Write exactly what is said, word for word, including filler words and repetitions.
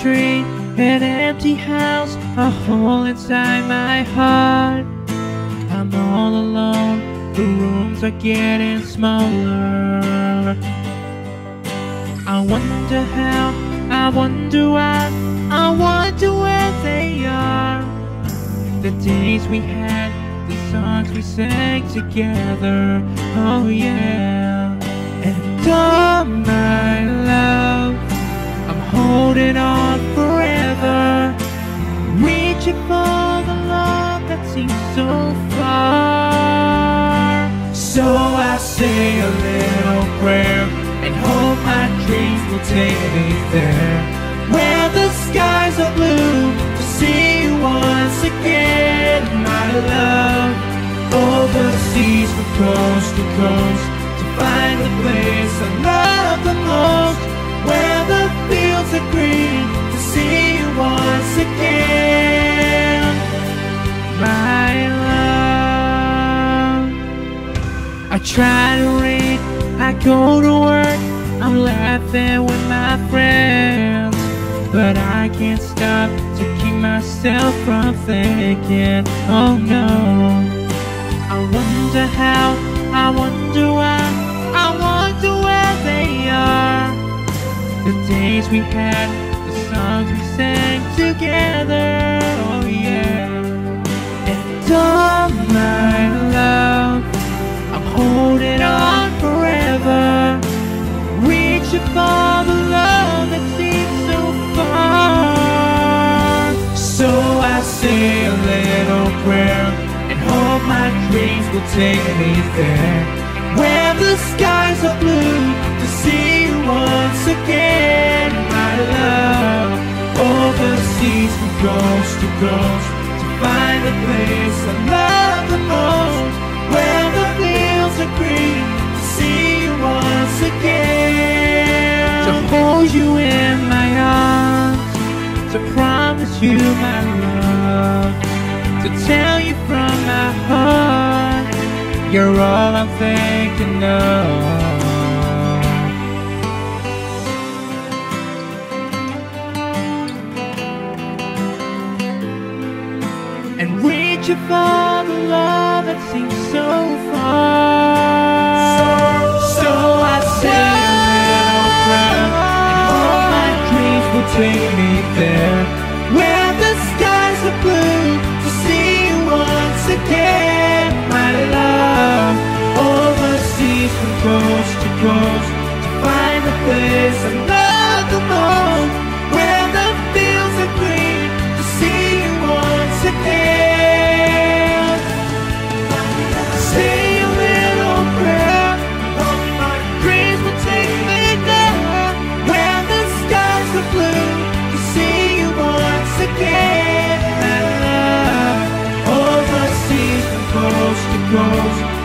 street, an empty house, a hole inside my heart. I'm all alone, the rooms are getting smaller. I wonder how, I wonder why, I wonder where they are. The days we had, the songs we sang together, oh yeah. And all my love, I'm holding on forever, reaching for the love that seems so far. So I say a little prayer and hope my dreams will take me there, where the skies are blue, to see you once again, my love. Overseas from coast to coast, to find the place I love the most, where the fields are green, to see you once again, my love. I try to read, I go to work, I'm laughing with my friends, but I can't stop to keep myself from thinking, oh no. I wonder how, I wonder why, I wonder where they are. The days we had, the songs we sang together, oh yeah. And all my love, I'm holding on forever, reaching for the love that seems so far. So I say a little prayer and hope my dreams will take me there, where the skies are blue, to see you once again, my love. Overseas from coast to coast, to find the place I love the most, where the fields are green, to see you once again, to hold you in my arms, to promise you my love, to tell you from my heart, you're all I'm thinking of. And reaching for the love that seems so far. So, so I say a little prayer and hope my dreams will take me there, where the skies are blue, to see you once again, my love. Overseas from coast to coast, to find the place I love the most, where the fields are green, to see you once again. Say a little prayer, hope my dreams will take me there, where the skies are blue, to see you once again, my love. Overseas from coast to coast,